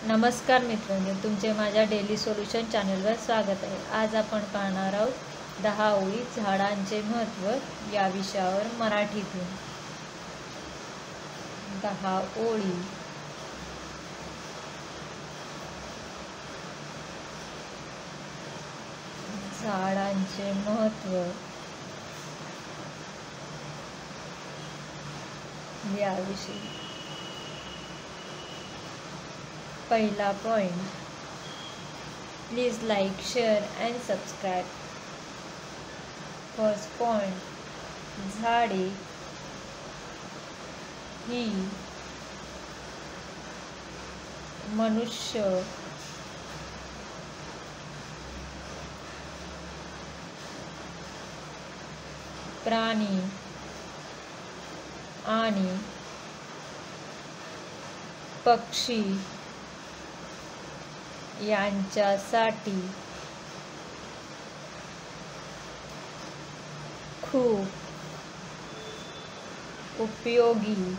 नमस्कार मित्रांनो, तुमचे माझ्या डेली सोल्युशन चॅनलवर स्वागत आहे. आज आपण पाहणार आहोत 10 ओळी झाडांचे महत्त्व या विषयावर मराठीतून. 10 ओळी. झाडांचे महत्त्व याविषयी. पहिला point, please like, share and subscribe. First point, झाडे ही मनुष्य प्राणी आणि पक्षी यांच्यासाठी खूप उपयोगी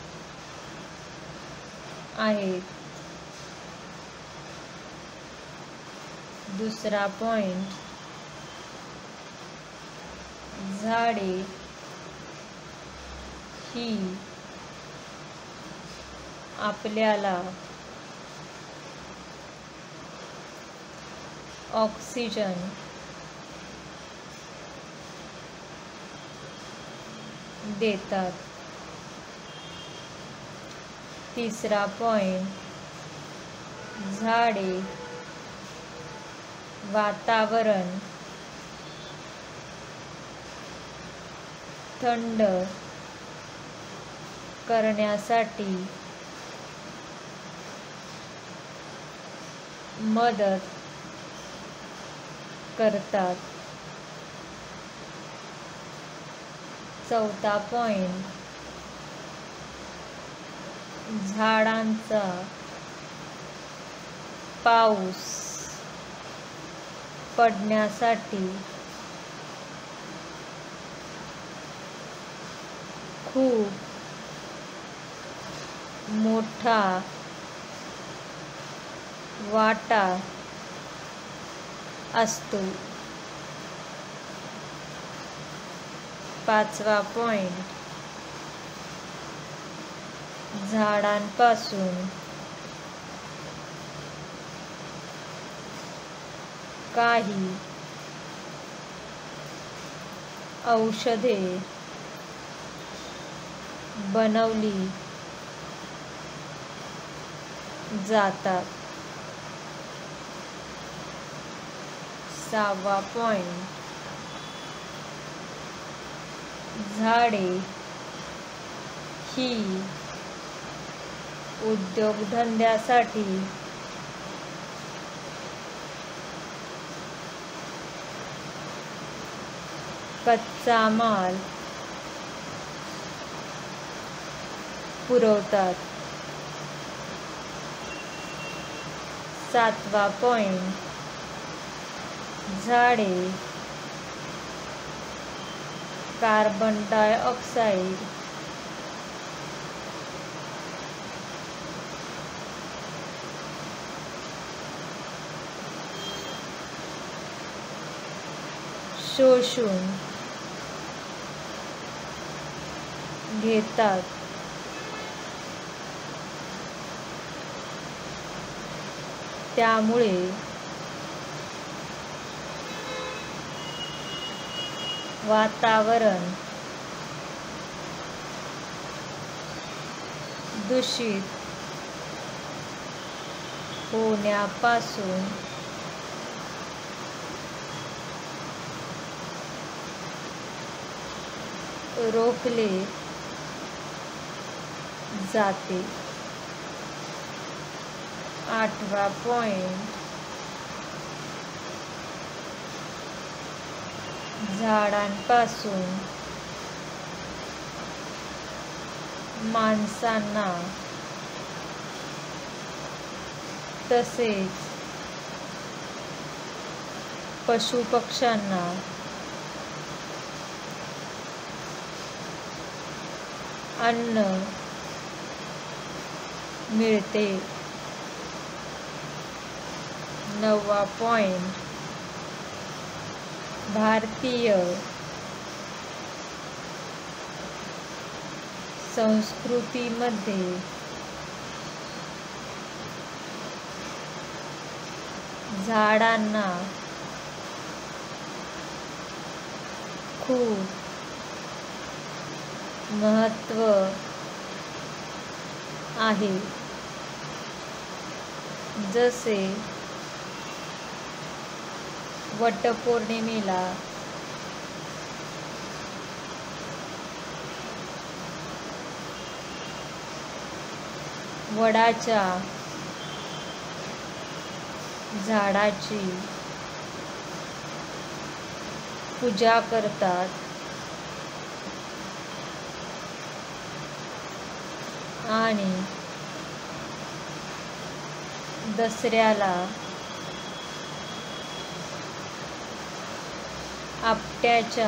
आहेत. दुसरा पॉइंट, झाडे ही आपल्याला ऑक्सिजन देतात. तिसरा पॉइंट, झाडे वातावरण थंड करण्यासाठी मदत करतात. चौथा पॉइंट, झाडांचा पाऊस पडण्यासाठी खूप मोठा वाटा असतो. पाचवा पॉइंट, झाडांपासून काही औषधे बनवली जातात. सहावा पॉइंट, झाडे ही उद्योगधंद्यासाठी कच्चा माल पुरवतात. सातवा पॉइंट, झाडे कार्बन डायऑक्साईड शोषून घेतात. त्यामुळे वातावरण दूषित होण्यापासून रोखले जाते. आठवा पॉइंट, झाडांपासून माणसांना तसेच पशुपक्ष्यांना अन्न मिळते. 9वा पॉइंट, भारतीय संस्कृतीमध्ये झाडांना खूप महत्त्व आहे. जसे वटपौर्णिमेला वडाच्या झाडाची पूजा करतात आणि दसऱ्याला आपट्याच्या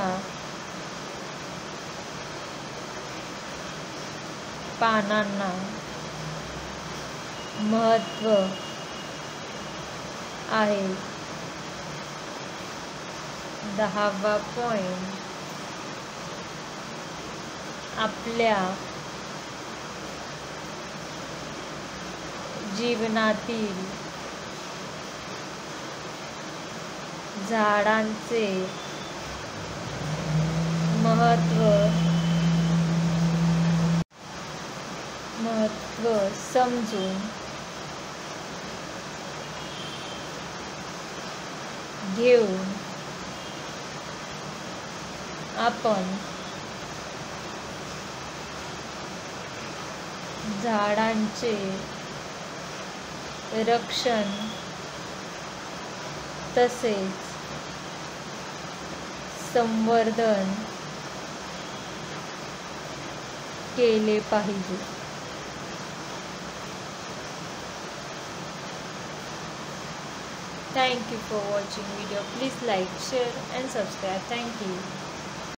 पानांना महत्त्व आहे. 10वा पॉइंट, आपल्या जीवनातील झाडांचे महत्त्व समजून घेऊन आपण झाडांचे रक्षण तसेच संवर्धन केले पाहिजे. Thank you for watching video. Please like, share and subscribe. Thank you.